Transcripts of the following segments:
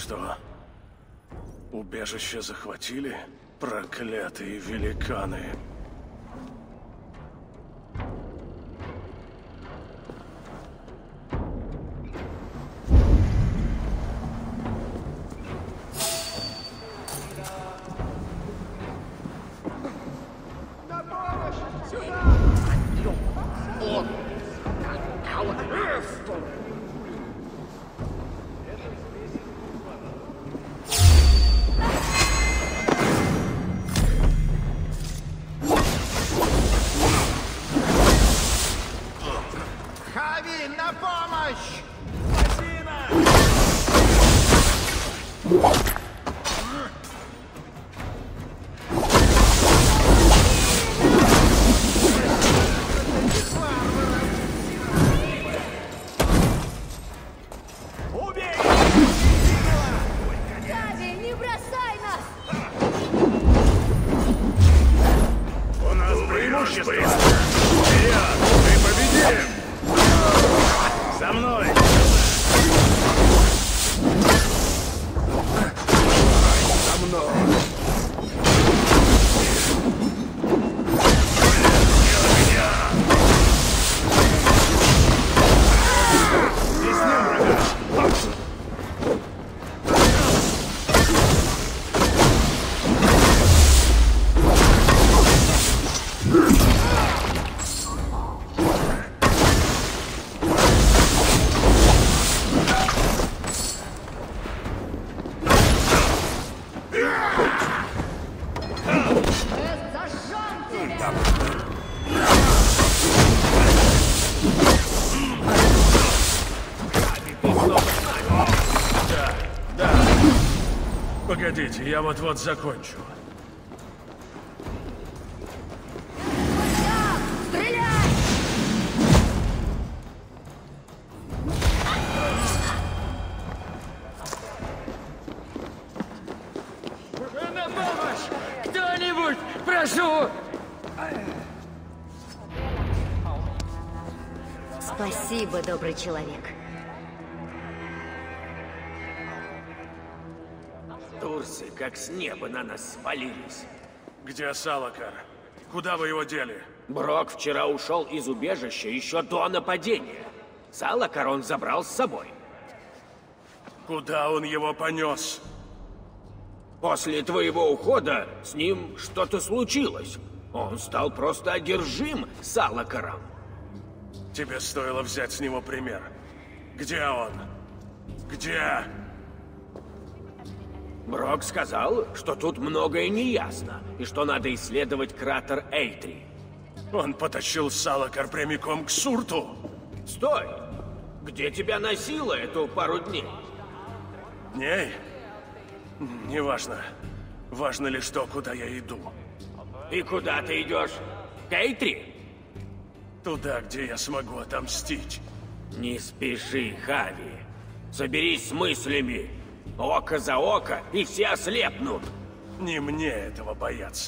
что, убежище захватили? Проклятые великаны. Хави, на помощь! Хави, не бросай нас! У нас преимущество! Вперед! Мы победим! За мной! За мной! Тесним врага! Зажжем тебя! Да. Погодите, я вот-вот закончу. Стреляй! На помощь! Кто-нибудь! Прошу! Спасибо, добрый человек. Турсы как с неба на нас свалились. Где Салакар? Куда вы его дели? Брок вчера ушел из убежища еще до нападения. Салакар он забрал с собой. Куда он его понес? После твоего ухода с ним что-то случилось. Он стал просто одержим Салакаром. Тебе стоило взять с него пример. Где он? Где? Брок сказал, что тут многое неясно, и что надо исследовать кратер Эйтри. Он потащил Салакар прямиком к Сурту. Стой! Где тебя носило эту пару дней? Дней? Неважно. Важно лишь то, куда я иду. И куда ты идешь? К Эйтри? Туда, где я смогу отомстить. Не спеши, Хави. Соберись с мыслями. Око за око, и все ослепнут. Не мне этого бояться.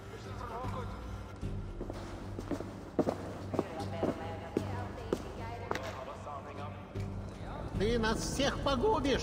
Ты нас всех погубишь!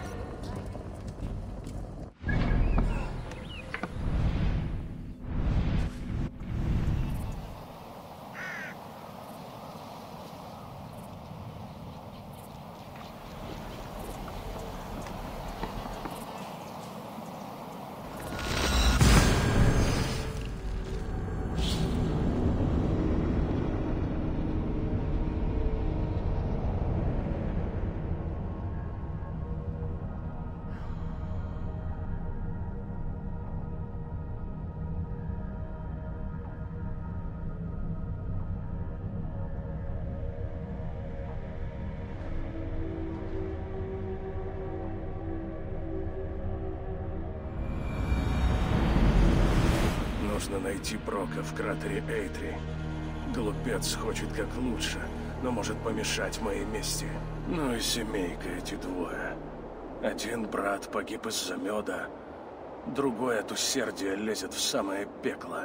Нужно найти Брока в кратере Эйтри. Глупец хочет как лучше, но может помешать моей мести. Ну и семейка эти двое. Один брат погиб из-за меда, другой от усердия лезет в самое пекло.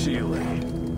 силой.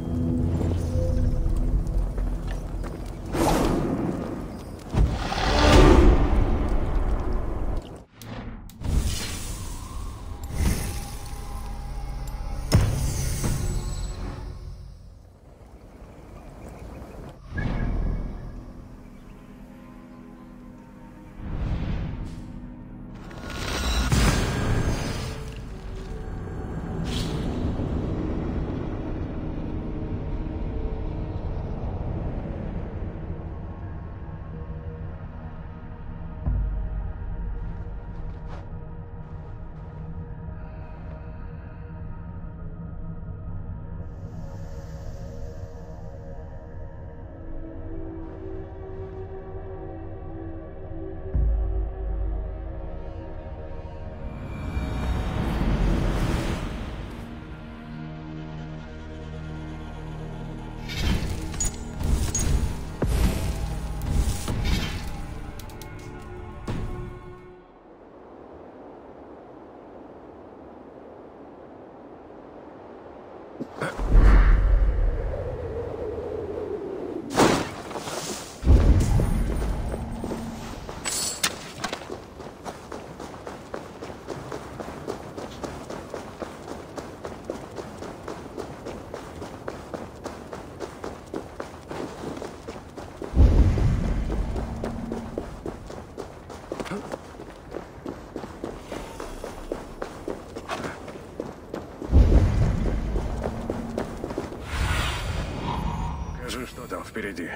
Что там впереди?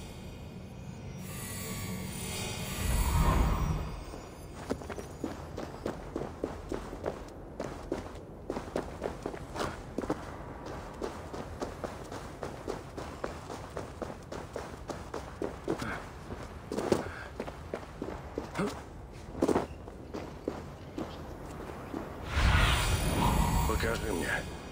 Покажи мне.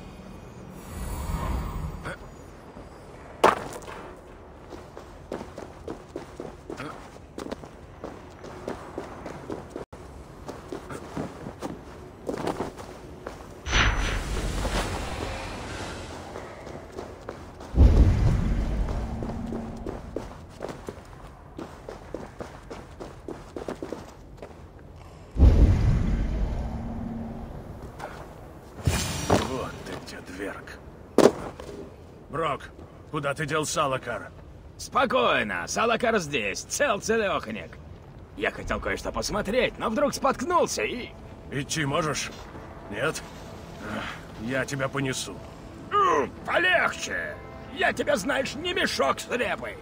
Брок, куда ты дел Салакар? Спокойно, Салакар здесь, цел-целеханик. Я хотел кое-что посмотреть, но вдруг споткнулся и... Идти можешь? Нет? Я тебя понесу. Полегче! Я тебя, знаешь, не мешок с репой.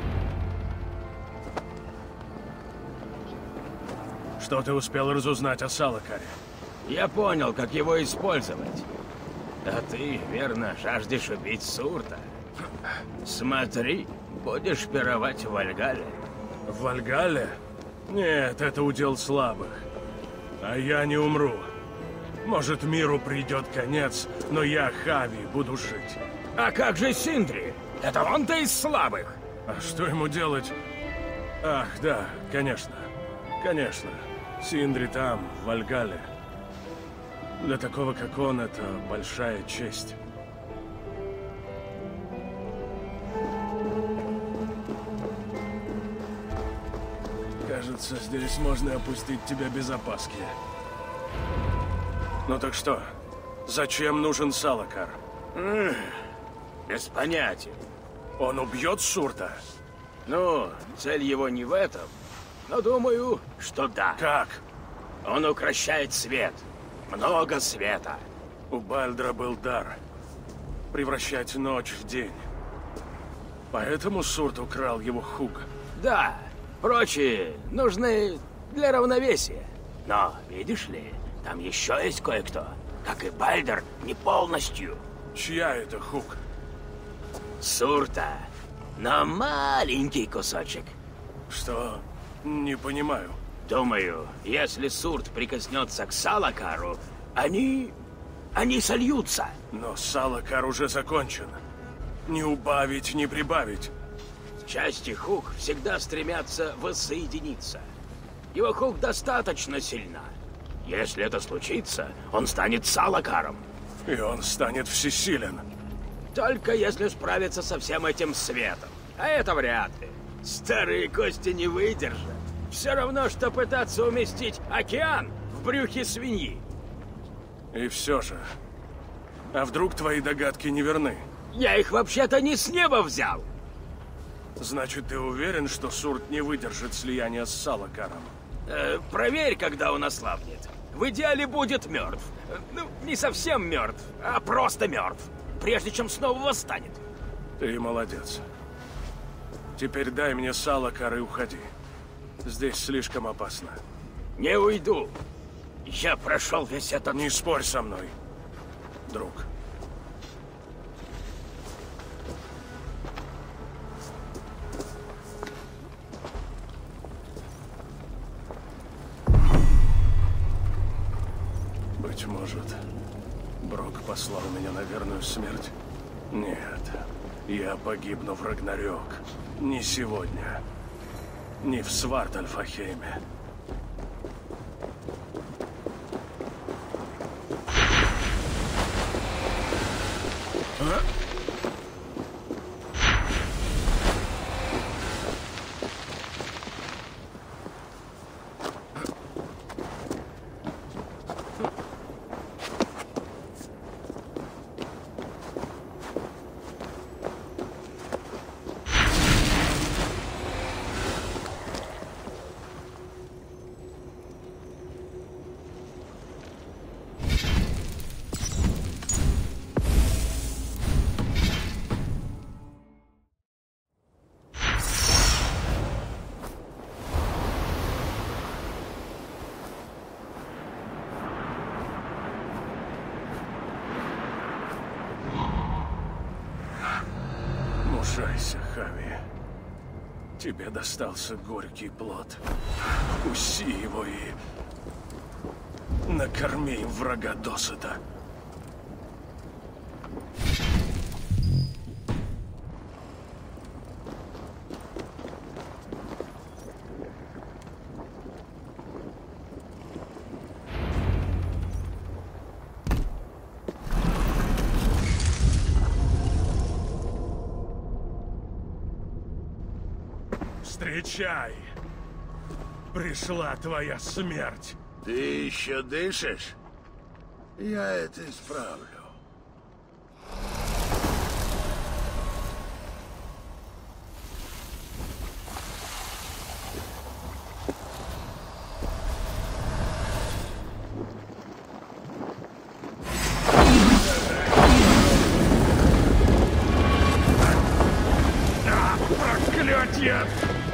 Что ты успел разузнать о Салакаре? Я понял, как его использовать. А ты, верно, жаждешь убить Сурта. Смотри, будешь пировать в Вальгалле. В Вальгалле? Нет, это удел слабых. А я не умру. Может, миру придет конец, но я, Хави, буду жить. А как же Синдри? Это он-то из слабых. А что ему делать? Ах, да, конечно. Конечно. Синдри там, в Вальгалле. Для такого, как он, это большая честь. Кажется, здесь можно опустить тебя без опаски. Ну так что? Зачем нужен Салакар? Без понятия. Он убьет Сурта? Ну, цель его не в этом, но думаю, что да. Как? Он укращает свет. Много света. У Бальдра был дар превращать ночь в день. Поэтому Сурт украл его хук. Да, прочие нужны для равновесия. Но, видишь ли, там еще есть кое-кто. Как и Бальдр, не полностью. Чья это хук? Сурта. Но маленький кусочек. Что? Не понимаю. Думаю, если Сурт прикоснется к Салакару, они сольются. Но Салакар уже закончен. Не убавить, не прибавить. Части Хук всегда стремятся воссоединиться. Его Хук достаточно сильна. Если это случится, он станет Салакаром. И он станет всесилен. Только если справиться со всем этим светом. А это вряд ли. Старые кости не выдержат. Все равно, что пытаться уместить океан в брюхе свиньи. И все же. А вдруг твои догадки не верны? Я их вообще-то не с неба взял. Значит, ты уверен, что Сурт не выдержит слияния с Салакаром? Проверь, когда он ослабнет. В идеале будет мертв. Ну, не совсем мертв, а просто мертв. Прежде чем снова восстанет. Ты молодец. Теперь дай мне Салакар и уходи. Здесь слишком опасно. Не уйду. Я прошел весь этот... Не спорь со мной, друг. Быть может, Брок послал меня на верную смерть? Нет, я погибну в Рагнарёк. Не сегодня. Не в Свартальфахейме. Мужайся, Хави. Тебе достался горький плод. Вкуси его и... накорми им врага досыта. Встречай! Пришла твоя смерть! Ты еще дышишь? Я это исправлю. Проклятье!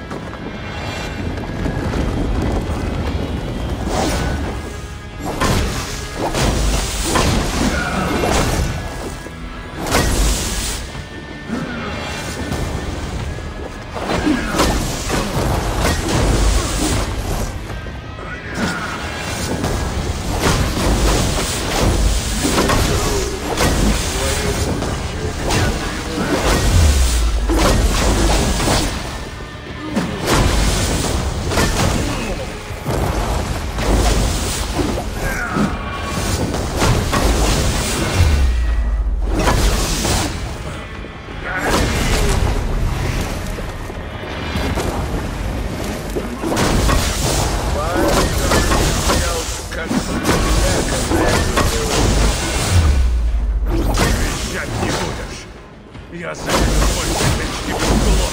Я заменю твой светочки в углу.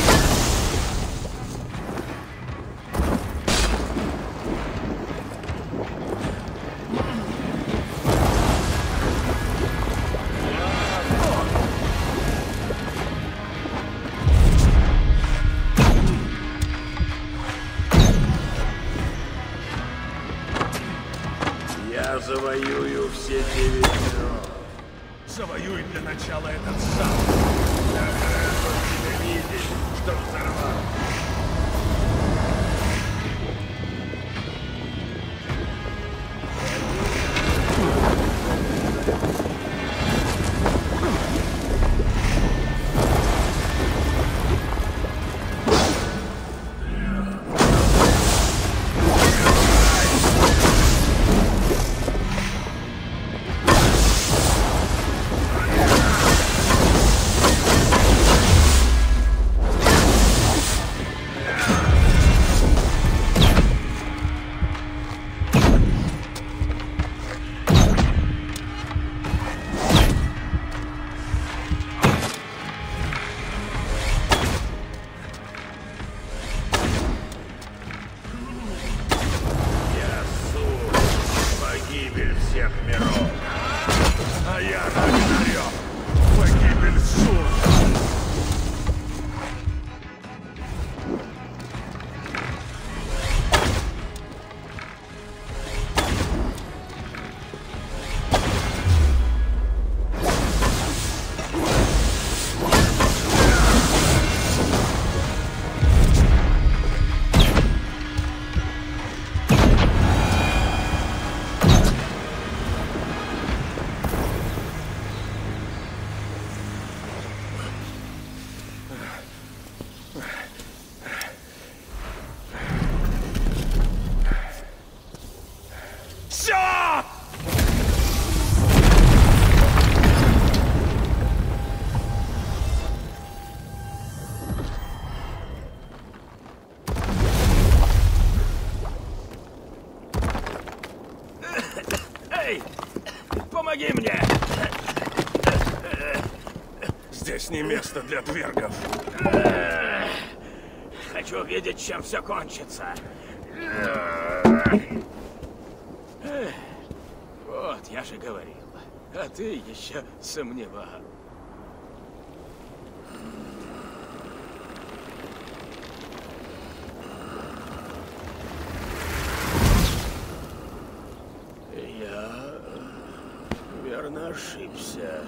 Я завоюю все 9 миров. Завоюй для начала этот зал. Ты видишь, что взорвал. Помоги мне! Здесь не место для двергов. Хочу видеть, чем все кончится. Вот, я же говорил. А ты еще сомневал. Я верно ошибся.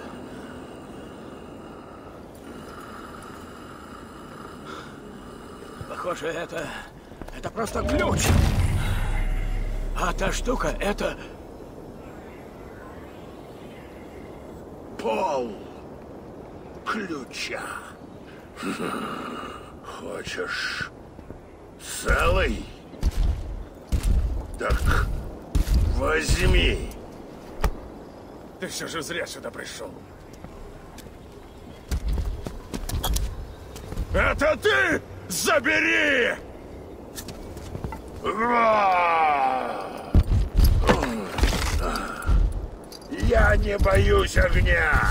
Похоже, это просто ключ. А та штука, это... Пол ключа. Хочешь целый? Так возьми. Ты все же зря сюда пришел. Это ты? Забери! Я не боюсь огня.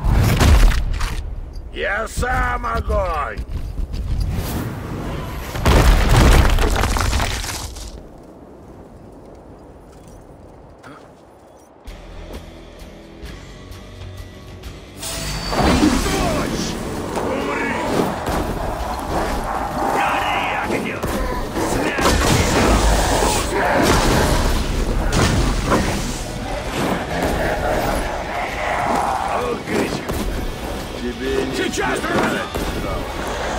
Я сам огонь. Сейчас!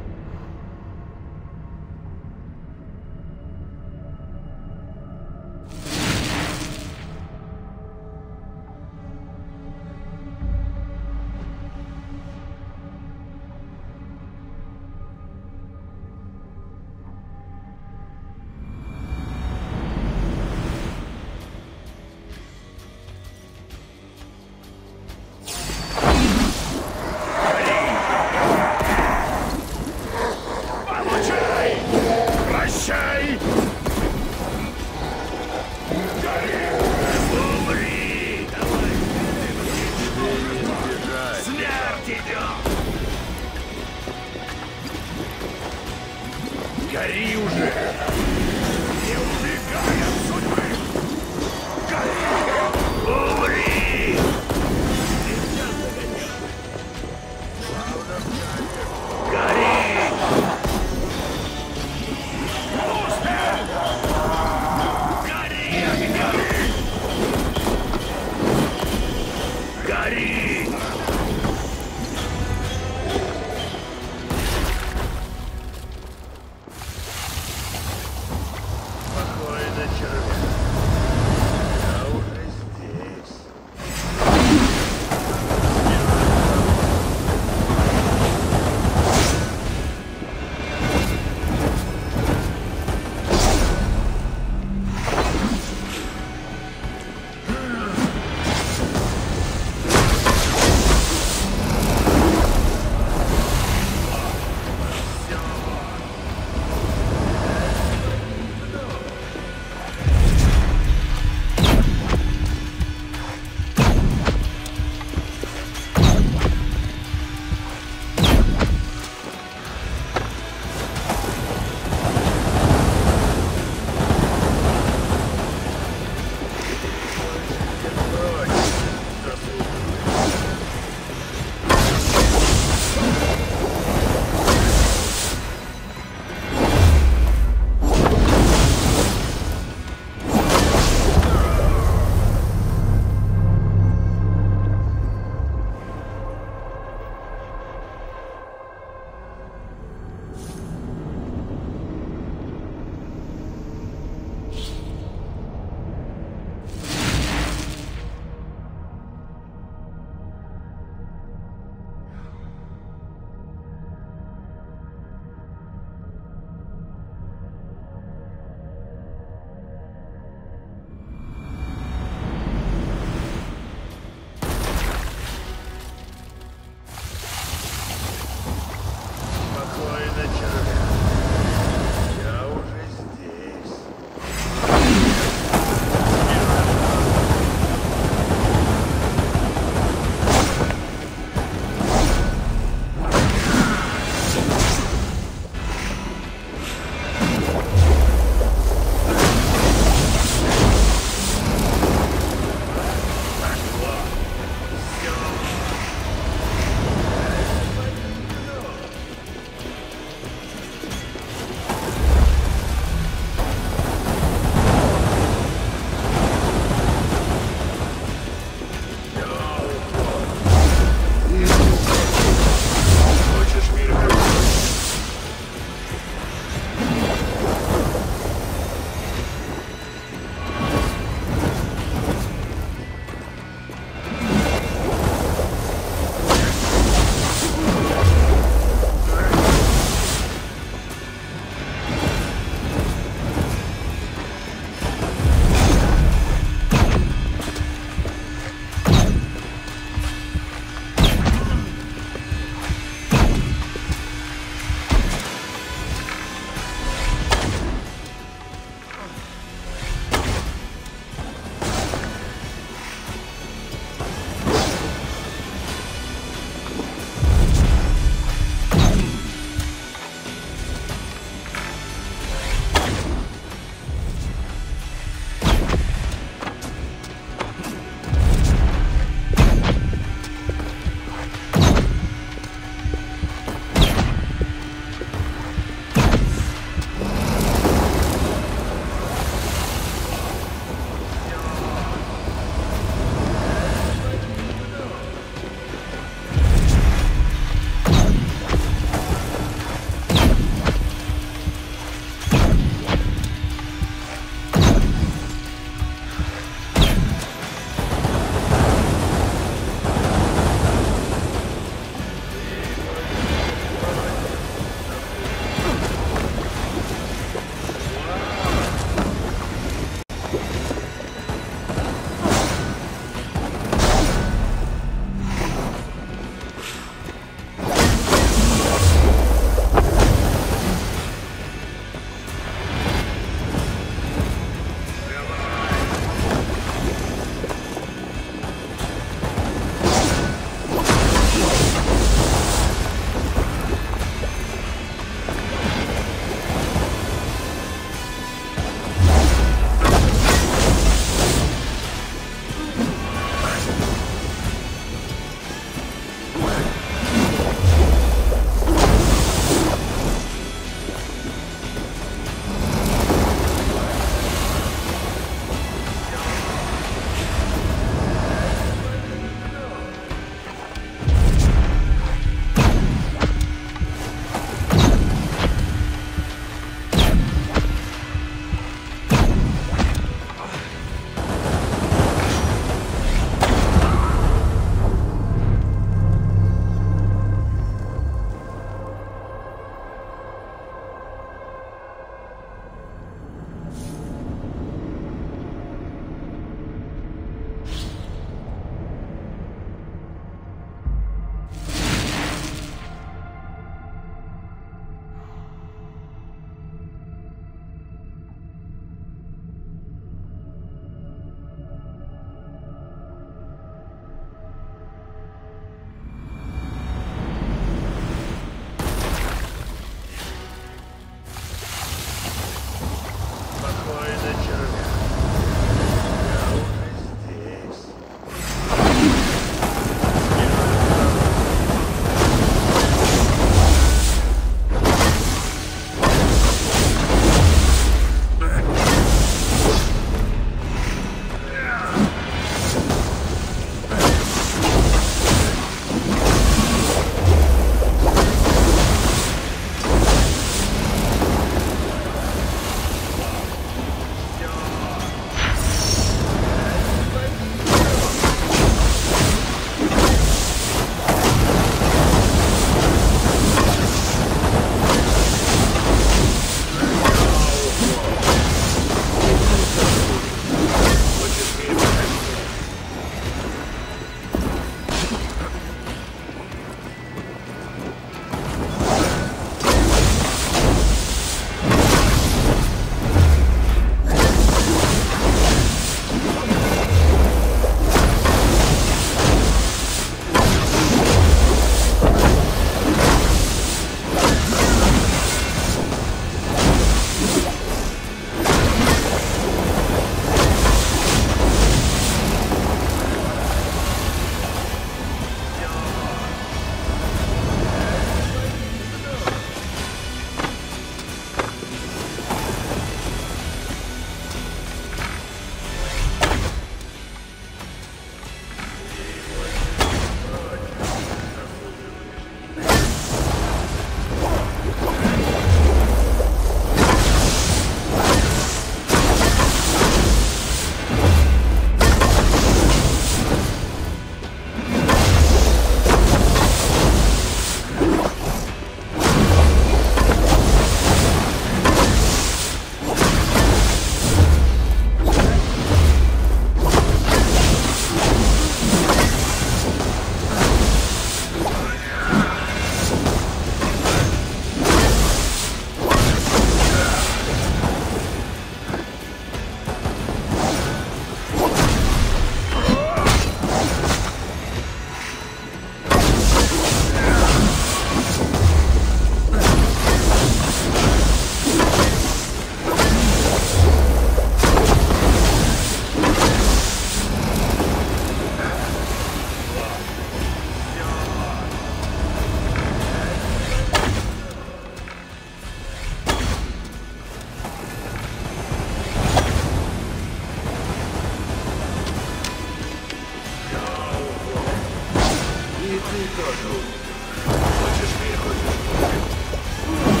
тоже умер. Хочешь не хочешь?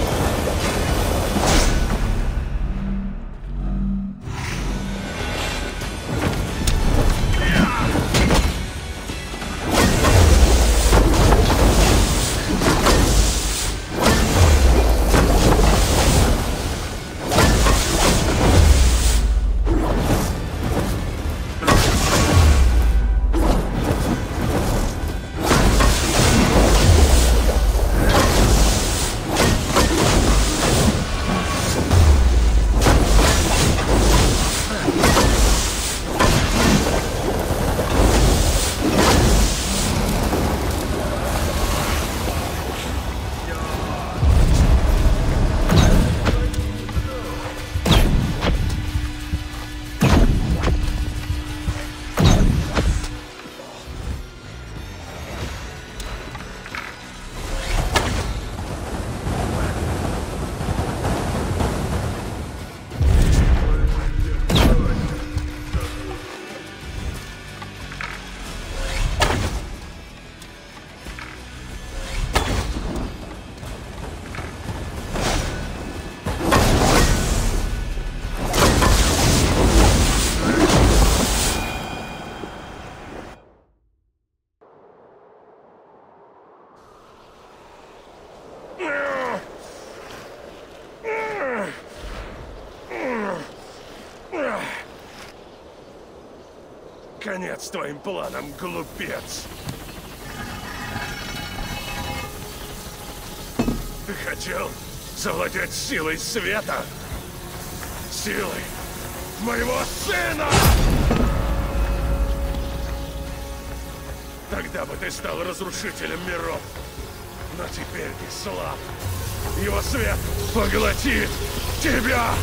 Конец твоим планам, глупец! Ты хотел завладеть силой света? Силой моего сына! Тогда бы ты стал разрушителем миров. Но теперь ты слаб. Его свет поглотит тебя!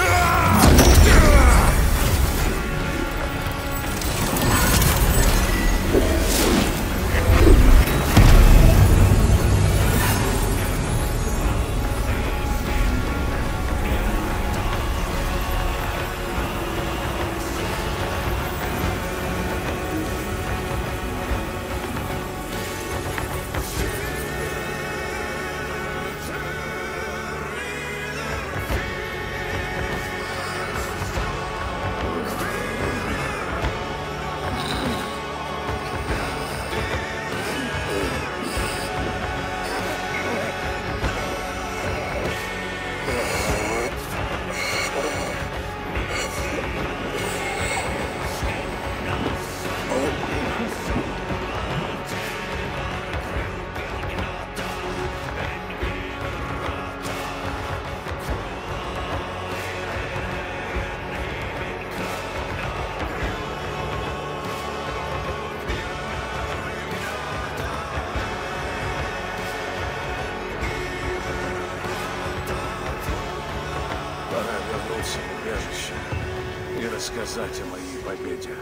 в убежище и рассказать о моей победе.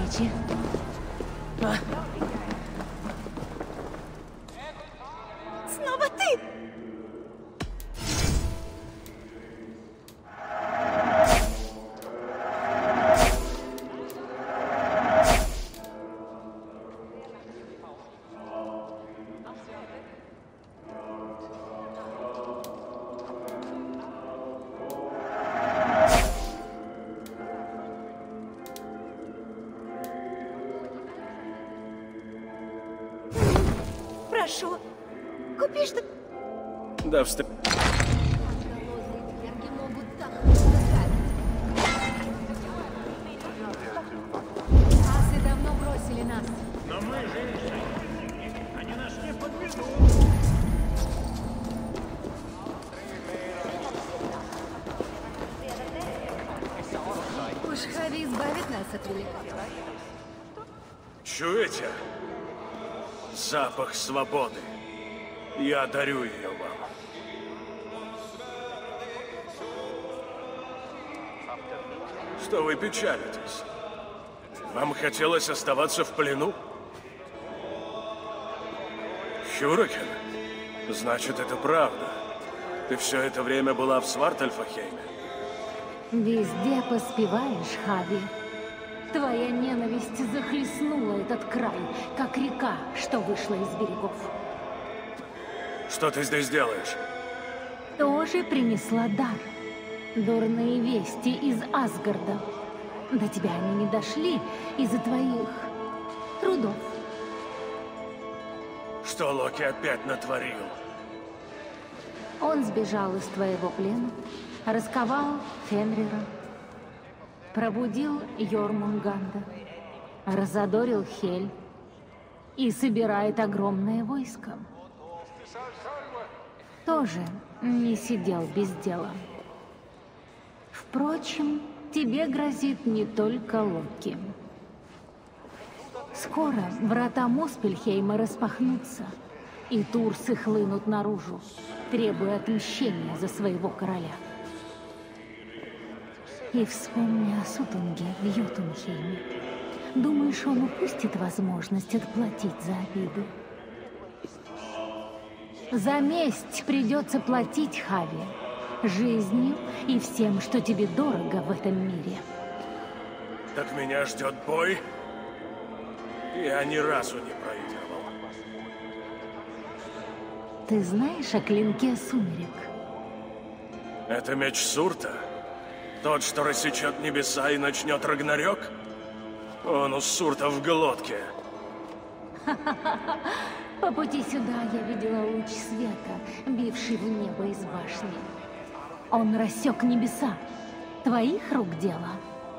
встречи. Снова ты! Прошу, купи что... До встречи. Эрги могут так скакать. Асы давно бросили нас. Уж Хави избавит нас от великана. Чуете? Запах свободы. Я дарю ее вам. Что вы печалитесь? Вам хотелось оставаться в плену? Хюрикен? Значит, это правда. Ты все это время была в Свартальфахейме? Везде поспеваешь, Хави. Твоя ненависть захлестнула этот край, как река, что вышла из берегов. Что ты здесь делаешь? Тоже принесла дар. Дурные вести из Асгарда. До тебя они не дошли из-за твоих трудов. Что Локи опять натворил? Он сбежал из твоего плена, расковал Фенрира, пробудил Йормунганда, разодорил Хель и собирает огромное войско. Тоже не сидел без дела. Впрочем, тебе грозит не только Локи. Скоро врата Муспельхейма распахнутся, и турсы хлынут наружу, требуя отмщения за своего короля. И вспомни о Сутунге в Йотунхейме. Думаешь, он упустит возможность отплатить за обиды? За месть придется платить, Хави, жизнью и всем, что тебе дорого в этом мире. Так меня ждет бой? Я ни разу не проигрывал. Ты знаешь о клинке сумерек? Это меч Сурта? Тот, что рассечет небеса и начнет Рагнарёк? Он у Сурта в глотке. По пути сюда я видела луч света, бивший в небо из башни. Он рассек небеса. Твоих рук дело.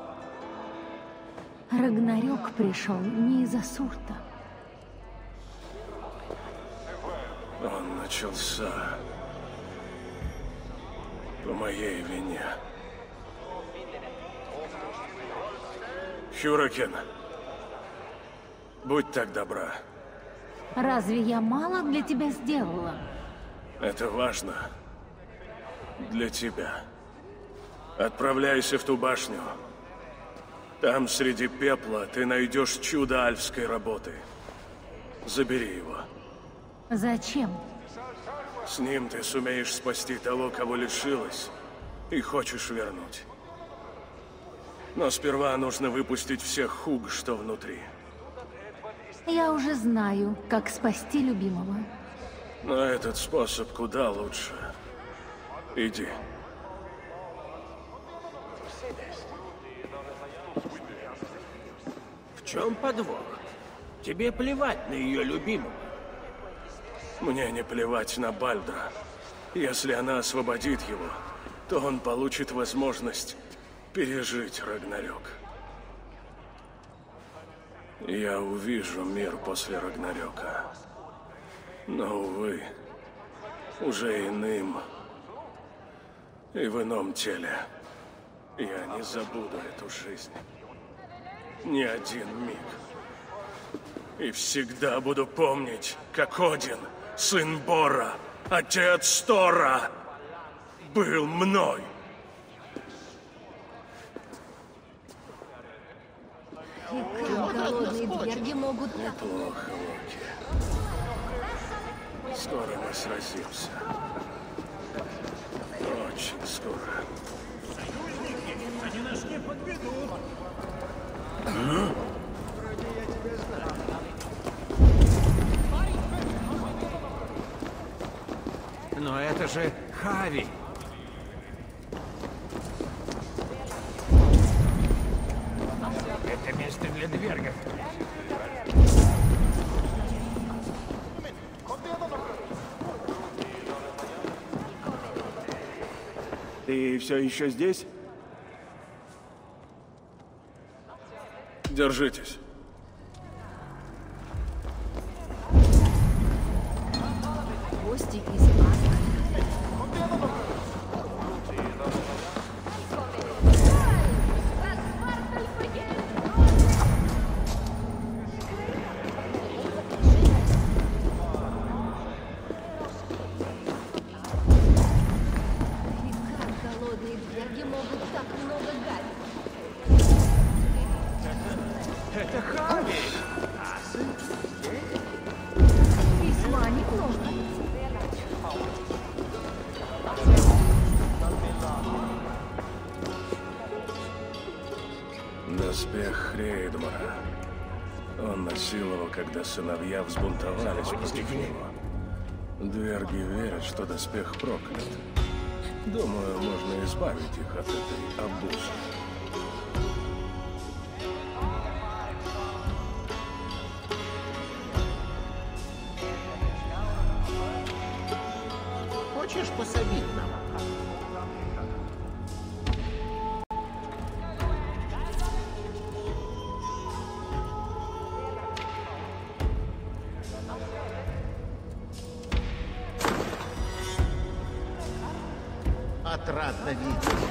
Рагнарёк пришел не из-за Сурта. Он начался по моей вине. Хюрикен, будь так добра. Разве я мало для тебя сделала? Это важно. Для тебя. Отправляйся в ту башню. Там, среди пепла, ты найдешь чудо альфской работы. Забери его. Зачем? С ним ты сумеешь спасти того, кого лишилась, и хочешь вернуть. Но сперва нужно выпустить всех хуг, что внутри. Я уже знаю, как спасти любимого. Но этот способ куда лучше. Иди. В чем подвох? Тебе плевать на ее любимого. Мне не плевать на Бальдра. Если она освободит его, то он получит возможность пережить Рагнарёк. Я увижу мир после Рагнарёка. Но, увы, уже иным и в ином теле. Я не забуду эту жизнь. Ни один миг. И всегда буду помнить, как Один, сын Бора, отец Тора, был мной. И как могут так... Плохо, Локи. Скоро мы сразимся. Очень скоро. Они нас не подведут. Но это же Хави. Это место для двергов. Ты все еще здесь? Держитесь. Гости из Асгарда. И как голодные дверги могут так много гадить? Это Хави! Весьма неплохо. Доспех Хрейдмара. Он носил его, когда сыновья взбунтовались против него. Дверги верят, что доспех проклят. Думаю, можно избавить их от этой обузы. Хочешь пособить нам? Отрадно видеть.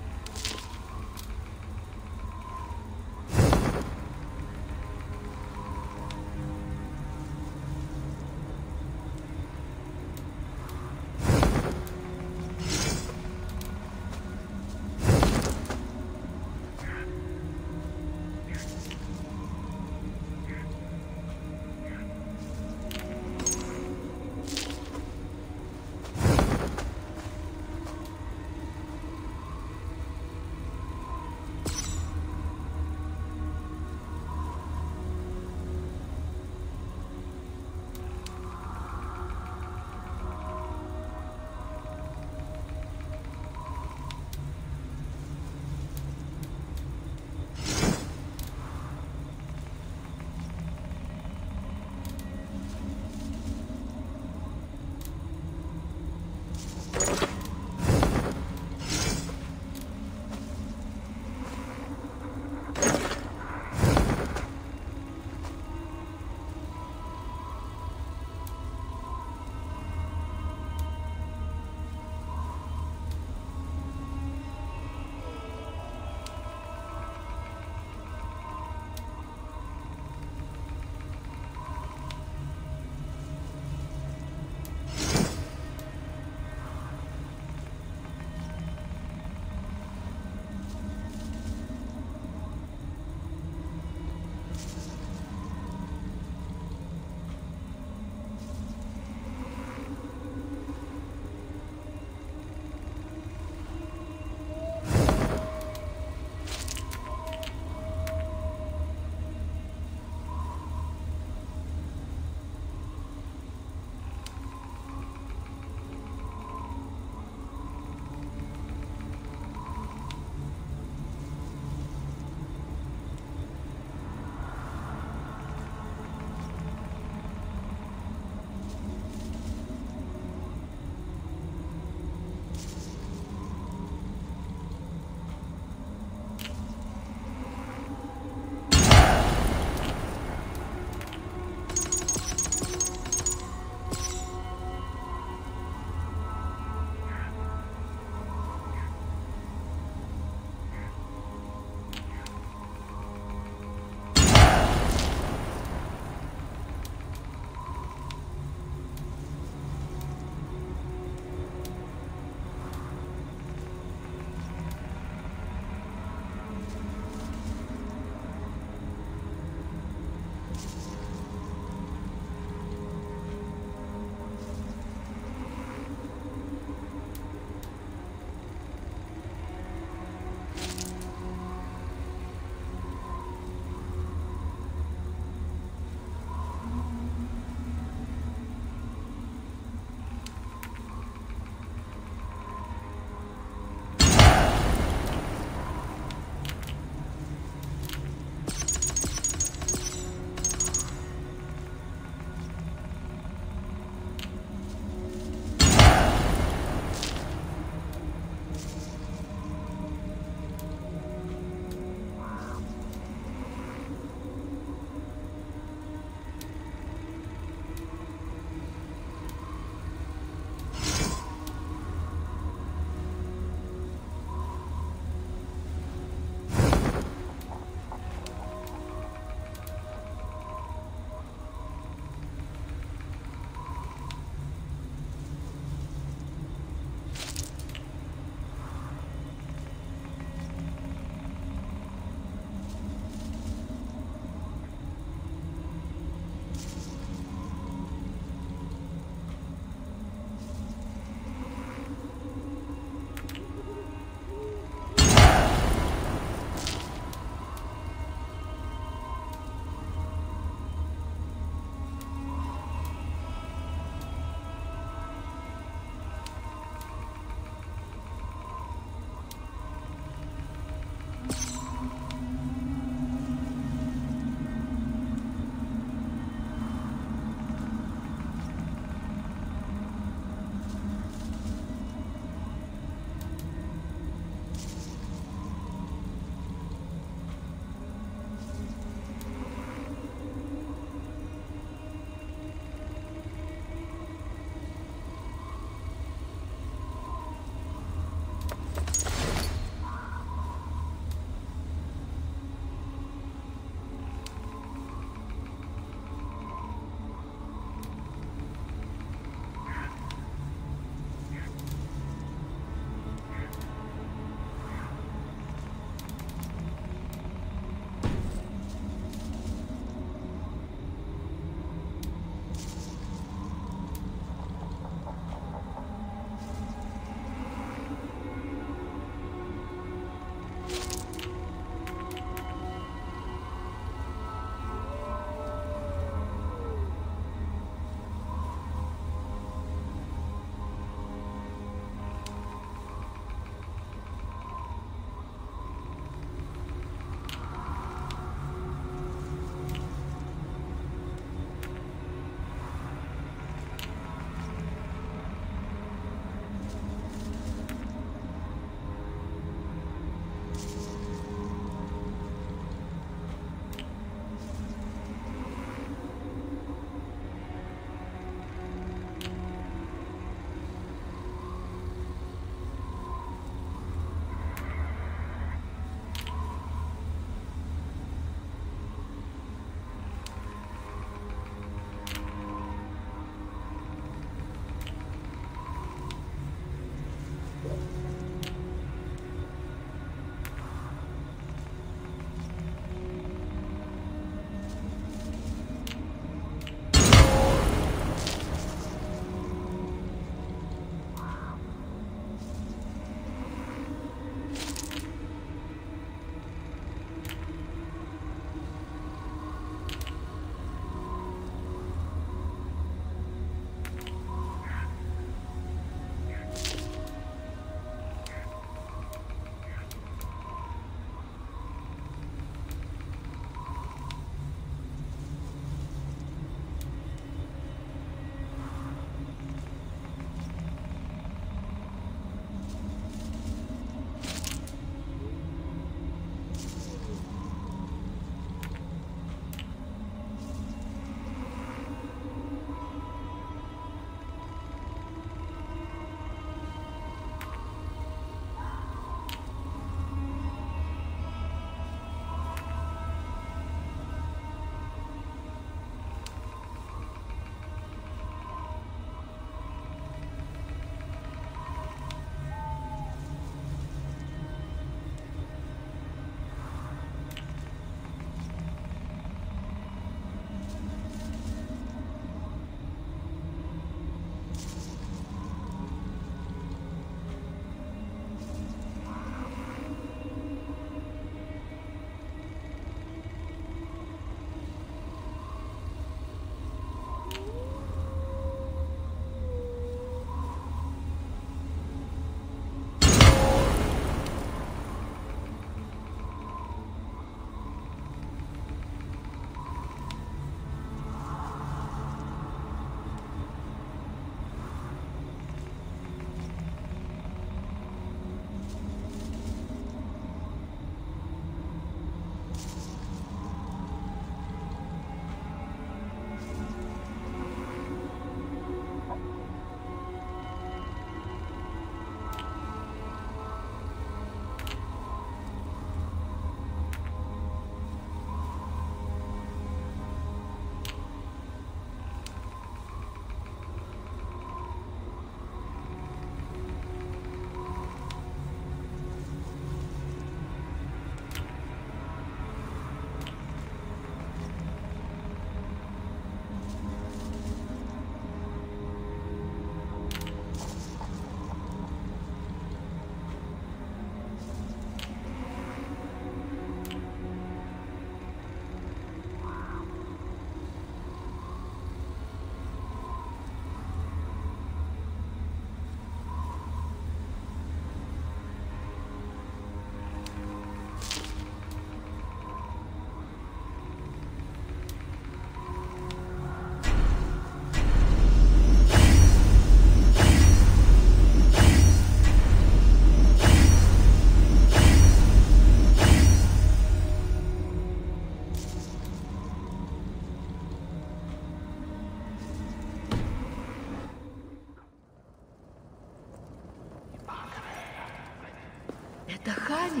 Хави.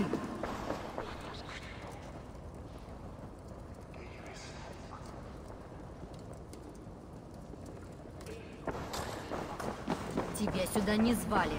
Тебя сюда не звали.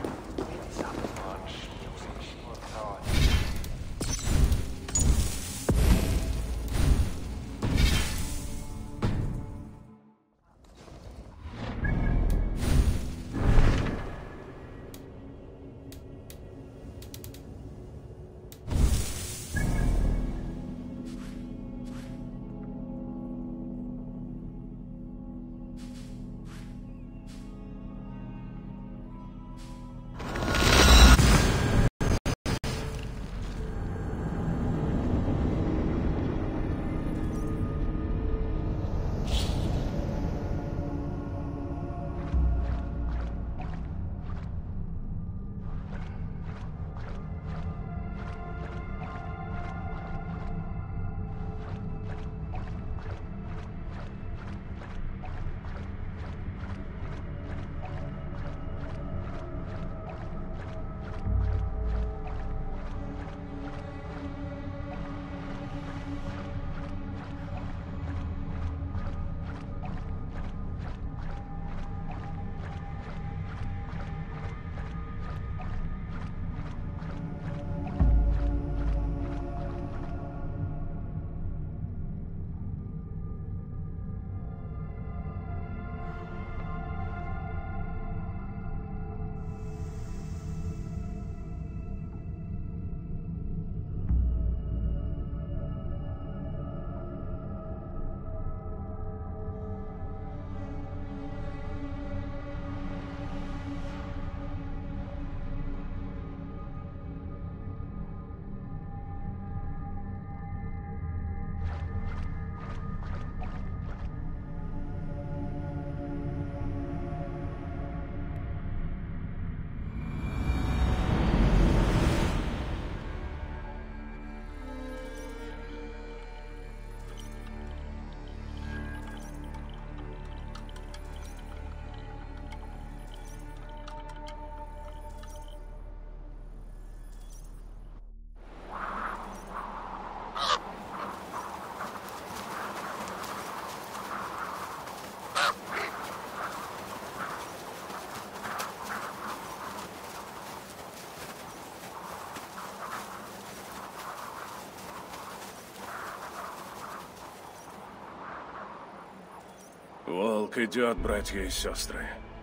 Волк идет, братья и сестры.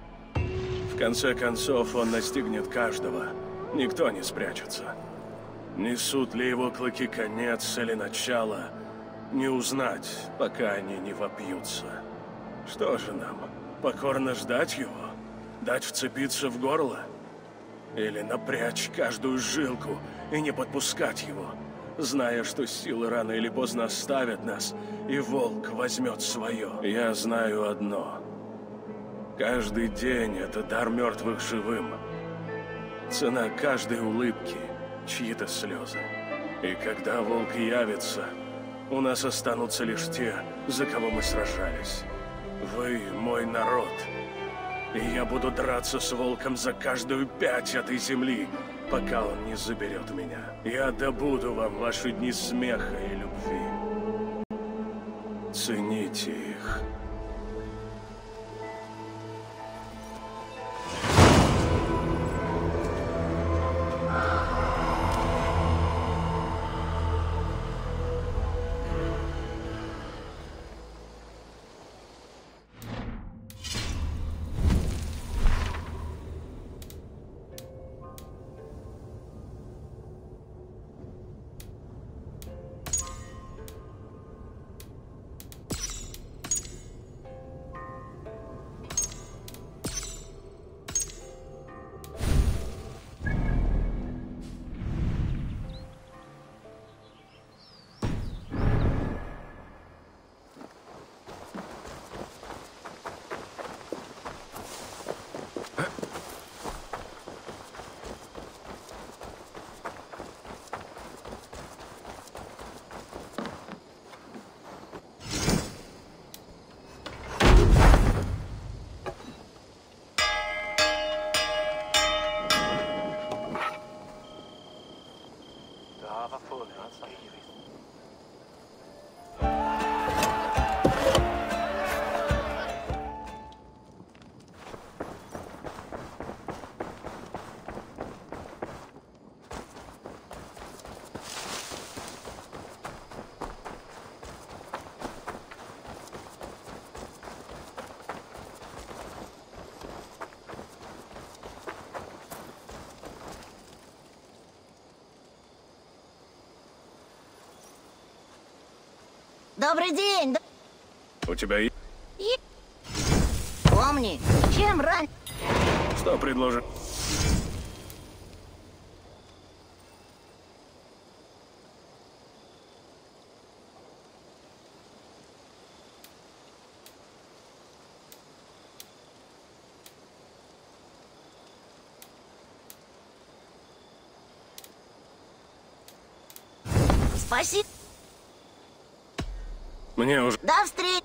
В конце концов, он настигнет каждого. Никто не спрячется. Несут ли его клыки конец или начало, не узнать, пока они не вопьются. Что же нам, покорно ждать его? Дать вцепиться в горло? Или напрячь каждую жилку и не подпускать его, зная, что силы рано или поздно оставят нас, и волк возьмет свое? Я знаю одно. Каждый день — это дар мертвых живым. Цена каждой улыбки — чьи-то слезы. И когда волк явится, у нас останутся лишь те, за кого мы сражались. Вы — мой народ. И я буду драться с волком за каждую пять этой земли, пока он не заберет меня. Я добуду вам ваши дни смеха и любви. Цените их. Добрый день. У тебя есть? Помни, чем раньше... Что предложишь? Спасибо. Мне уже... До встречи.